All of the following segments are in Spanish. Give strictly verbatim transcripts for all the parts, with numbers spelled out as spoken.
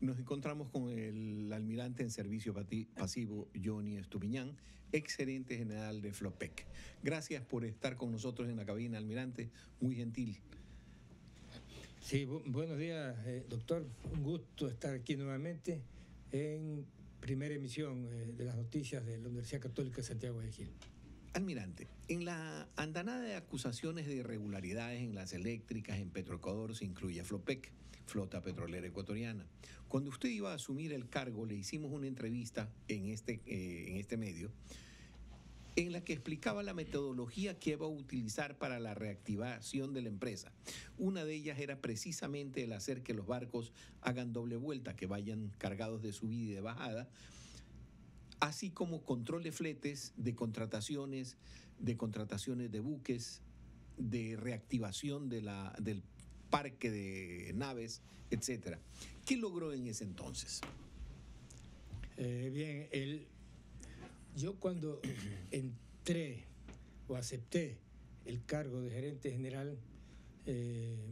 Nos encontramos con el almirante en servicio pasivo Johnny Estupiñán, ex gerente general de Flopec. Gracias por estar con nosotros en la cabina, almirante, muy gentil. Sí, bu buenos días, eh, doctor. Un gusto estar aquí nuevamente en primera emisión eh, de las noticias de la Universidad Católica de Santiago de Guayaquil. Almirante, en la andanada de acusaciones de irregularidades en las eléctricas en Petroecuador se incluye a Flopec, Flota Petrolera Ecuatoriana. Cuando usted iba a asumir el cargo, le hicimos una entrevista en este, eh, en este medio en la que explicaba la metodología que iba a utilizar para la reactivación de la empresa. Una de ellas era precisamente el hacer que los barcos hagan doble vuelta, que vayan cargados de subida y de bajada, así como control de fletes, de contrataciones, de contrataciones de buques, de reactivación de la, del parque de naves, etcétera. ¿Qué logró en ese entonces? Eh, bien, el, yo cuando entré o acepté el cargo de gerente general, eh,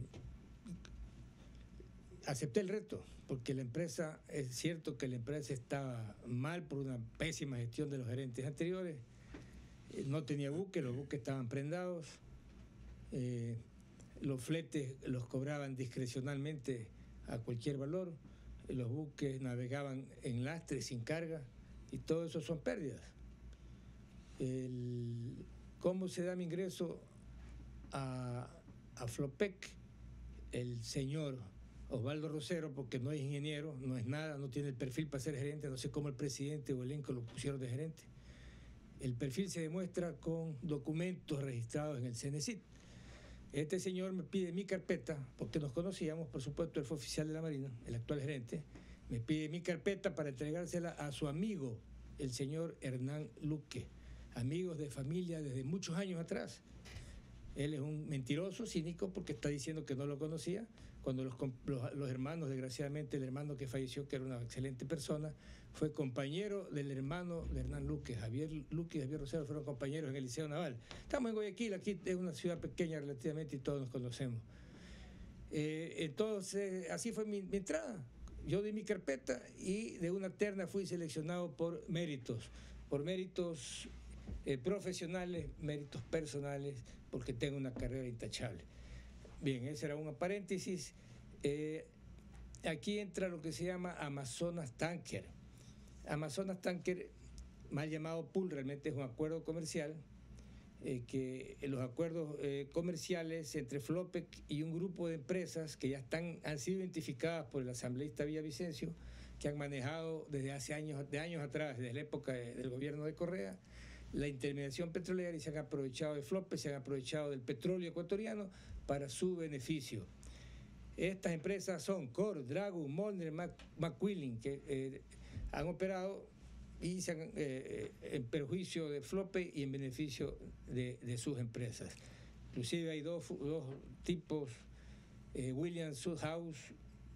acepté el reto, porque la empresa, es cierto que la empresa estaba mal por una pésima gestión de los gerentes anteriores, eh, no tenía buques, los buques estaban prendados, eh, los fletes los cobraban discrecionalmente a cualquier valor, los buques navegaban en lastre sin carga, y todo eso son pérdidas. El, ¿Cómo se da mi ingreso a, a Flopec? El señor Osvaldo Rosero, porque no es ingeniero, no es nada, no tiene el perfil para ser gerente, no sé cómo el presidente o el elenco lo pusieron de gerente. El perfil se demuestra con documentos registrados en el CENESID. Este señor me pide mi carpeta, porque nos conocíamos, por supuesto, él fue oficial de la Marina, el actual gerente, me pide mi carpeta para entregársela a su amigo, el señor Hernán Luque, amigos de familia desde muchos años atrás. Él es un mentiroso, cínico, porque está diciendo que no lo conocía, cuando los, los, los hermanos, desgraciadamente el hermano que falleció, que era una excelente persona, fue compañero del hermano de Hernán Luque, Javier Luque y Javier Rosero fueron compañeros en el Liceo Naval. Estamos en Guayaquil, aquí es una ciudad pequeña relativamente y todos nos conocemos. Eh, entonces, así fue mi, mi entrada. Yo di mi carpeta y de una terna fui seleccionado por méritos, por méritos Eh, profesionales, méritos personales, porque tengo una carrera intachable. Bien, ese era un paréntesis. Eh, aquí entra lo que se llama Amazonas Tanker. Amazonas Tanker, mal llamado pool, realmente es un acuerdo comercial, eh, que los acuerdos eh, comerciales entre Flopec y un grupo de empresas que ya están, han sido identificadas por el asambleísta Villavicencio, que han manejado desde hace años, de años atrás, desde la época de, del gobierno de Correa, la intermediación petrolera, y se han aprovechado de Flopec, se han aprovechado del petróleo ecuatoriano para su beneficio. Estas empresas son Core, Dragon, Molner, McQuilling, que eh, han operado y se han, eh, en perjuicio de Flopec y en beneficio de, de sus empresas. Inclusive hay dos, dos tipos, eh, William Sudhouse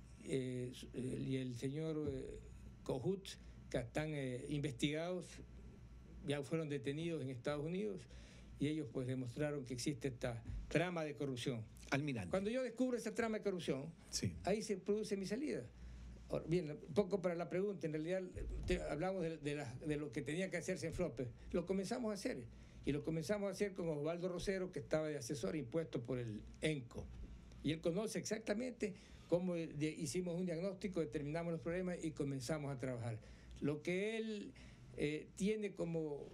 eh, y el señor eh, Kohut, que están eh, investigados, ya fueron detenidos en Estados Unidos, y ellos pues demostraron que existe esta trama de corrupción. Almirante. Cuando yo descubro esta trama de corrupción, sí, ahí se produce mi salida. Ahora, bien, un poco para la pregunta, en realidad te, hablamos de, de, la, de lo que tenía que hacerse en Flopec. Lo comenzamos a hacer, y lo comenzamos a hacer con Osvaldo Rosero, que estaba de asesor impuesto por el ENCO. Y él conoce exactamente cómo de, hicimos un diagnóstico, determinamos los problemas y comenzamos a trabajar. Lo que él eh, tiene como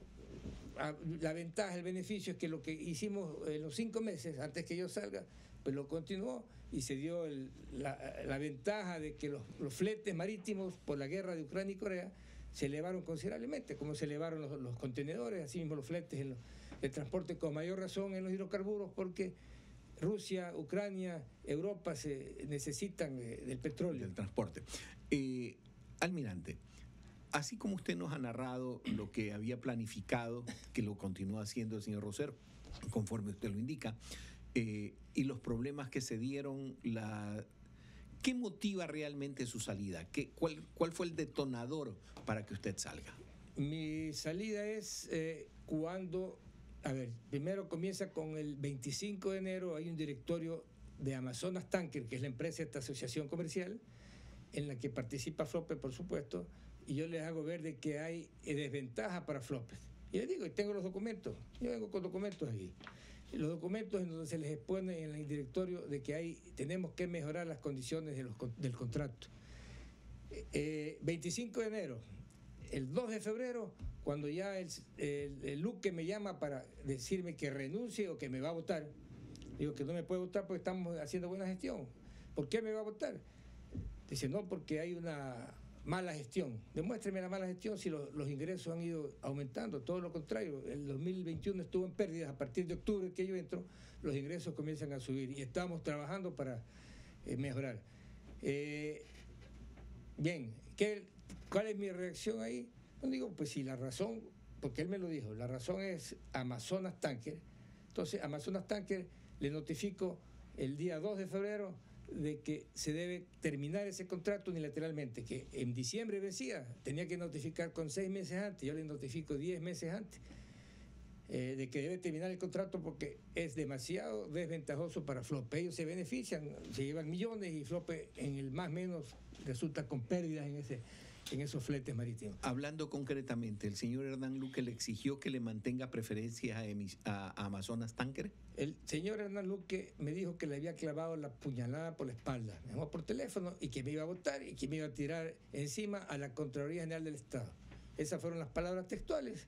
a, la ventaja, el beneficio, es que lo que hicimos en los cinco meses antes que yo salga, pues lo continuó, y se dio el, la, la ventaja de que los, los fletes marítimos por la guerra de Ucrania y Corea se elevaron considerablemente, como se elevaron los, los contenedores, así mismo los fletes en los, de transporte, con mayor razón en los hidrocarburos, porque Rusia, Ucrania, Europa se necesitan del petróleo. Del transporte. Eh, almirante, así como usted nos ha narrado lo que había planificado, que lo continúa haciendo el señor Rosero, conforme usted lo indica, eh, y los problemas que se dieron, la, ¿qué motiva realmente su salida? ¿Qué, cuál, ¿Cuál fue el detonador para que usted salga? Mi salida es eh, cuando... A ver, primero comienza con el veinticinco de enero, hay un directorio de Amazonas Tanker, que es la empresa de esta asociación comercial, en la que participa Flope, por supuesto, y yo les hago ver de que hay desventaja para Flope. Y les digo, y tengo los documentos, yo vengo con documentos aquí. Los documentos en donde se les expone en el directorio de que hay, tenemos que mejorar las condiciones de los, del contrato. Eh, veinticinco de enero, el dos de febrero, cuando ya el, el, el Luque me llama para decirme que renuncie o que me va a votar, digo que no me puede votar porque estamos haciendo buena gestión. ¿Por qué me va a votar? Dice, no, porque hay una mala gestión. Demuéstreme la mala gestión si lo, los ingresos han ido aumentando. Todo lo contrario, el dos mil veintiuno estuvo en pérdidas. A partir de octubre que yo entro, los ingresos comienzan a subir y estamos trabajando para eh, mejorar. Eh, bien, ¿qué, ¿cuál es mi reacción ahí? No digo, pues si la razón, porque él me lo dijo, la razón es Amazonas Tanker. Entonces, Amazonas Tanker le notifico el día dos de febrero de que se debe terminar ese contrato unilateralmente, que en diciembre vencía, tenía que notificar con seis meses antes, yo le notifico diez meses antes, eh, de que debe terminar el contrato porque es demasiado desventajoso para Flope. Ellos se benefician, se llevan millones y Flope en el más menos resulta con pérdidas en ese en esos fletes marítimos. Hablando concretamente, ¿el señor Hernán Luque le exigió que le mantenga preferencias a, emis, a, a Amazonas Tanker? El señor Hernán Luque me dijo que le había clavado la puñalada por la espalda, me llamó por teléfono y que me iba a votar y que me iba a tirar encima a la Contraloría General del Estado. Esas fueron las palabras textuales.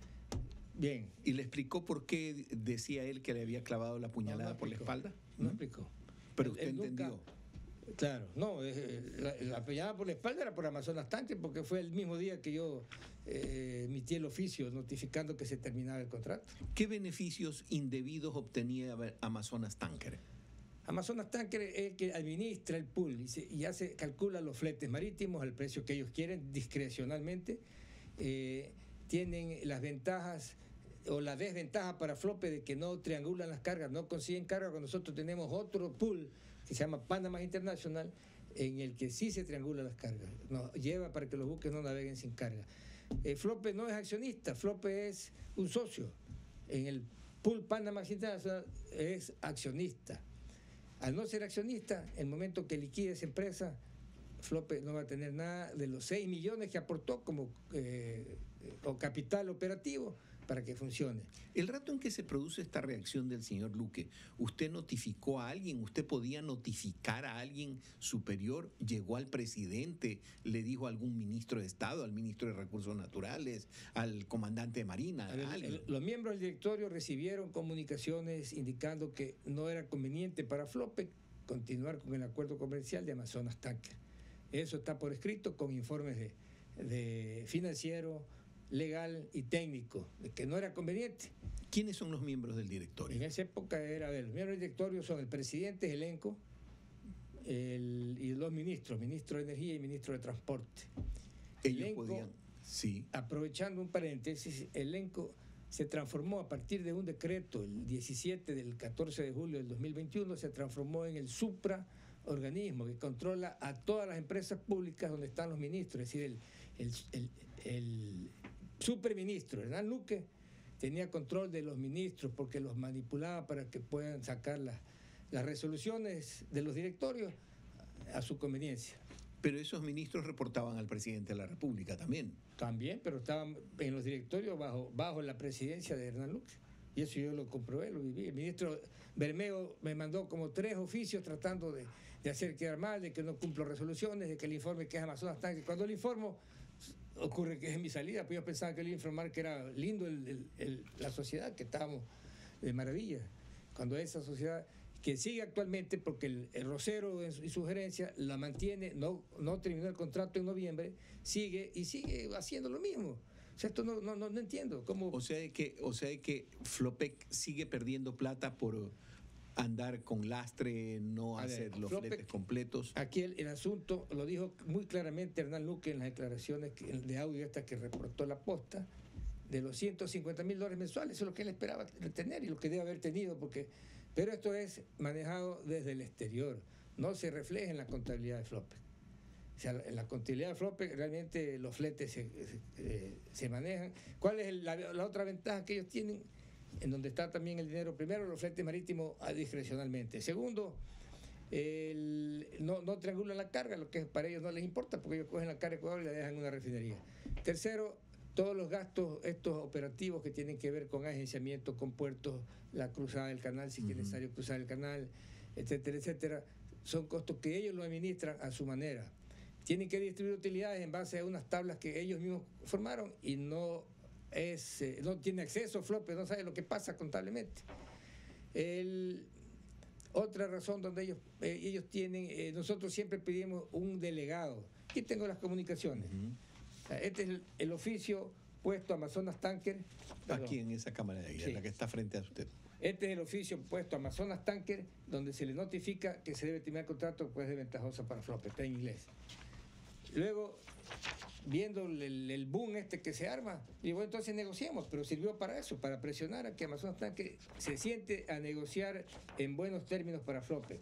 Bien. ¿Y le explicó por qué decía él que le había clavado la puñalada no, no por la espalda? No, ¿Mm? explicó. Pero usted él entendió. Nunca, claro, no, la, la puñalada por la espalda era por Amazonas Tanker porque fue el mismo día que yo eh, emití el oficio notificando que se terminaba el contrato. ¿Qué beneficios indebidos obtenía Amazonas Tanker? Amazonas Tanker es el que administra el pool y, se, y ya se calcula los fletes marítimos al precio que ellos quieren discrecionalmente. Eh, tienen las ventajas o la desventaja para Flope de que no triangulan las cargas, no consiguen carga cuando nosotros tenemos otro pool que se llama Panamá International, en el que sí se triangulan las cargas, nos lleva para que los buques no naveguen sin carga. Eh, Flope no es accionista, Flope es un socio. En el pool Panamá International es accionista. Al no ser accionista, el momento que liquide esa empresa, Flope no va a tener nada de los seis millones que aportó como eh, o capital operativo para que funcione. El rato en que se produce esta reacción del señor Luque, ¿usted notificó a alguien? ¿Usted podía notificar a alguien superior? ¿Llegó al presidente? ¿Le dijo a algún ministro de Estado, al ministro de Recursos Naturales, al comandante de Marina? El, el, los miembros del directorio recibieron comunicaciones indicando que no era conveniente para Flope continuar con el acuerdo comercial de Amazonas Tanker. Eso está por escrito con informes de, de financiero, legal y técnico, de que no era conveniente. ¿Quiénes son los miembros del directorio? En esa época era, los miembros del directorio son el presidente elenco el, y los ministros, ministro de Energía y ministro de Transporte. Ellos elenco, podían, sí. Aprovechando un paréntesis, el elenco se transformó a partir de un decreto, el diecisiete del catorce de julio del dos mil veintiuno, se transformó en el supraorganismo que controla a todas las empresas públicas donde están los ministros, es decir, el, el, el, el superministro Hernán Luque tenía control de los ministros porque los manipulaba para que puedan sacar las, las resoluciones de los directorios a su conveniencia. Pero esos ministros reportaban al presidente de la República también. También, pero estaban en los directorios bajo, bajo la presidencia de Hernán Luque. Y eso yo lo comprobé, lo viví. El ministro Bermeo me mandó como tres oficios tratando de, de hacer quedar mal, de que no cumplo resoluciones, de que el informe que es Amazonas Tanker. Cuando le informo, ocurre que es mi salida, pues yo pensaba que le iba a informar que era lindo el, el, el, la sociedad, que estábamos de maravilla. Cuando esa sociedad, que sigue actualmente, porque el, el Rosero en su, y su gerencia la mantiene, no, no terminó el contrato en noviembre, sigue y sigue haciendo lo mismo. O sea, esto no, no, no, no entiendo. ¿Cómo? O sea, que, o sea que Flopec sigue perdiendo plata por andar con lastre, no a hacer ver, los Flopec, fletes completos. Aquí el, el asunto lo dijo muy claramente Hernán Luque en las declaraciones que, de audio esta que reportó la Posta, de los ciento cincuenta mil dólares mensuales, eso es lo que él esperaba tener y lo que debe haber tenido, porque, pero esto es manejado desde el exterior, no se refleja en la contabilidad de Flopec. O sea, en la contabilidad de Flopec realmente los fletes se, se, eh, se manejan. ¿Cuál es la, la otra ventaja que ellos tienen? En donde está también el dinero. Primero, los fletes marítimos discrecionalmente. Segundo, El, no, no triangulan la carga, lo que para ellos no les importa, porque ellos cogen la carga de Ecuador y la dejan en una refinería. Tercero, todos los gastos, estos operativos que tienen que ver con agenciamiento, con puertos, la cruzada del canal, si uh-huh. es necesario cruzar el canal, etcétera, etcétera, son costos que ellos lo administran a su manera. Tienen que distribuir utilidades en base a unas tablas que ellos mismos formaron y no, es, eh, no tiene acceso a Flope, no sabe lo que pasa contablemente. El, otra razón donde ellos, eh, ellos tienen, eh, nosotros siempre pedimos un delegado. Aquí tengo las comunicaciones. Uh-huh. Este es el, el oficio puesto a Amazonas Tanker. Perdón. Aquí en esa cámara de ahí, sí. La que está frente a usted. Este es el oficio puesto a Amazonas Tanker, donde se le notifica que se debe terminar el contrato, pues es ventajoso para Flope, está en inglés. Luego, viendo el, el boom este que se arma, digo, bueno, entonces negociamos, pero sirvió para eso, para presionar a que Amazonas Tanker se siente a negociar en buenos términos para Flope.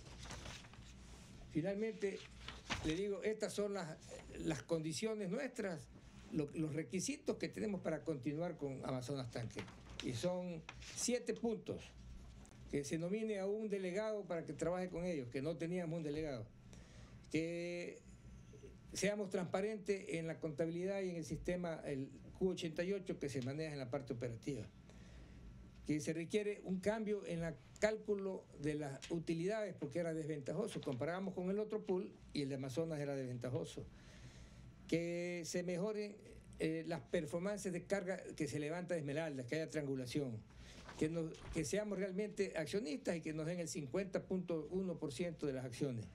Finalmente, le digo, estas son las, las condiciones nuestras, lo, los requisitos que tenemos para continuar con Amazonas Tanker. Y son siete puntos. Que se nomine a un delegado para que trabaje con ellos, que no teníamos un delegado. Que seamos transparentes en la contabilidad y en el sistema, el Q ochenta y ocho que se maneja en la parte operativa. Que se requiere un cambio en el cálculo de las utilidades porque era desventajoso. Comparábamos con el otro pool y el de Amazonas era desventajoso. Que se mejoren eh, las performances de carga que se levanta de Esmeraldas, que haya triangulación. Que, nos, que seamos realmente accionistas y que nos den el cincuenta punto uno por ciento de las acciones.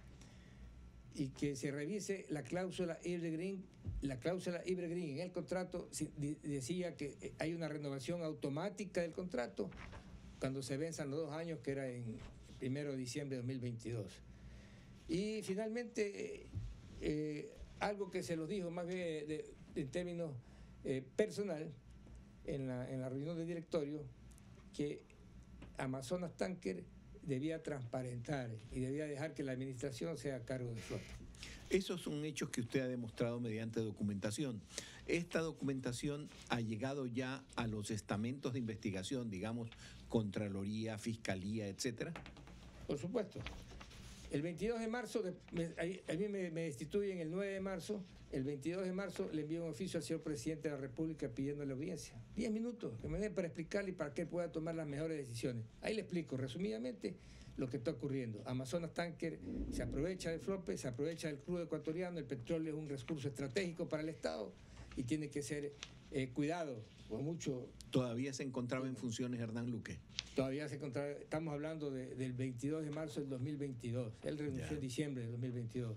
Y que se revise la cláusula Evergreen. La cláusula Evergreen en el contrato decía que hay una renovación automática del contrato cuando se venzan los dos años, que era en primero de diciembre de dos mil veintidós. Y finalmente, eh, algo que se los dijo más bien de, de, de en términos eh, personal en la, en la reunión de directorio, que Amazonas Tanker debía transparentar y debía dejar que la administración sea a cargo de Flota. Esos son hechos que usted ha demostrado mediante documentación. ¿Esta documentación ha llegado ya a los estamentos de investigación, digamos, Contraloría, Fiscalía, etcétera? Por supuesto. El veintidós de marzo, de, me, a, a mí me, me destituyen el nueve de marzo, el veintidós de marzo le envío un oficio al señor presidente de la República pidiéndole audiencia. Diez minutos, que me den para explicarle y para que él pueda tomar las mejores decisiones. Ahí le explico resumidamente lo que está ocurriendo. Amazonas Tanker se aprovecha del Flope, se aprovecha del crudo ecuatoriano, el petróleo es un recurso estratégico para el Estado y tiene que ser eh, cuidado con mucho... ¿Todavía se encontraba en funciones Hernán Luque? Todavía se encontraba, estamos hablando de, del veintidós de marzo del dos mil veintidós, él renunció en diciembre del dos mil veintidós.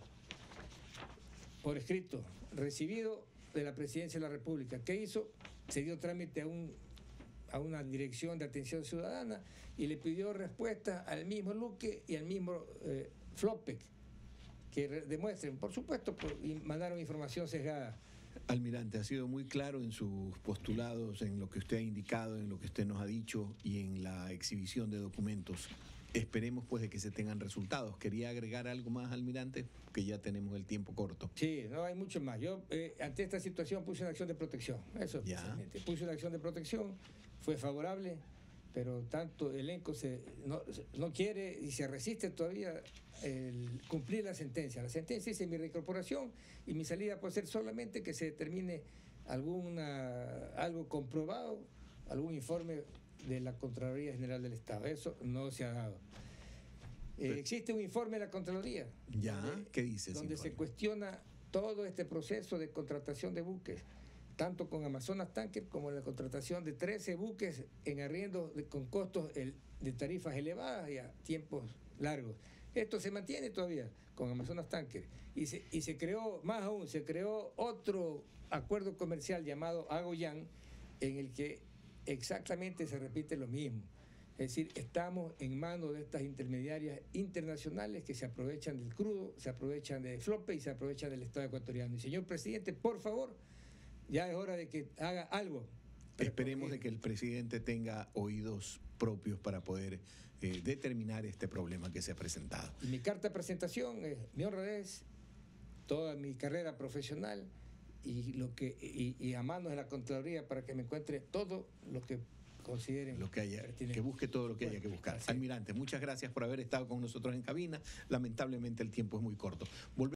Por escrito, recibido de la Presidencia de la República. ¿Qué hizo? Se dio trámite a, un, a una dirección de atención ciudadana y le pidió respuesta al mismo Luque y al mismo eh, Flopec, que re, demuestren, por supuesto, por, y mandaron información sesgada. Almirante, ha sido muy claro en sus postulados, en lo que usted ha indicado, en lo que usted nos ha dicho y en la exhibición de documentos. Esperemos pues de que se tengan resultados. ¿Quería agregar algo más, almirante? Que ya tenemos el tiempo corto. Sí, no hay mucho más. Yo eh, ante esta situación puse una acción de protección. Eso ya. Puse una acción de protección, fue favorable, pero tanto el elenco se, no, no quiere y se resiste todavía el cumplir la sentencia. La sentencia dice mi reincorporación y mi salida puede ser solamente que se determine alguna, algo comprobado, algún informe de la Contraloría General del Estado. Eso no se ha dado. Eh, existe un informe de la Contraloría. ¿Ya? Donde, ¿qué dice? Donde se cuestiona todo este proceso de contratación de buques, tanto con Amazonas Tanker como en la contratación de trece buques en arriendo de, con costos el, de tarifas elevadas y a tiempos largos. Esto se mantiene todavía con Amazonas Tanker. Y se, y se creó, más aún, se creó otro acuerdo comercial llamado Agoyan, en el que exactamente se repite lo mismo. Es decir, estamos en manos de estas intermediarias internacionales que se aprovechan del crudo, se aprovechan de Flope y se aprovechan del Estado ecuatoriano. Y señor presidente, por favor, ya es hora de que haga algo. Esperemos de que el presidente tenga oídos propios para poder eh, determinar este problema que se ha presentado. Y mi carta de presentación es mi honradez, toda mi carrera profesional, y lo que y, y a manos de la Contraloría para que me encuentre todo lo que consideren lo que haya, pertinente. que busque todo lo que Bueno, haya que buscar. así es. Almirante, muchas gracias por haber estado con nosotros en cabina. Lamentablemente el tiempo es muy corto. Volvemos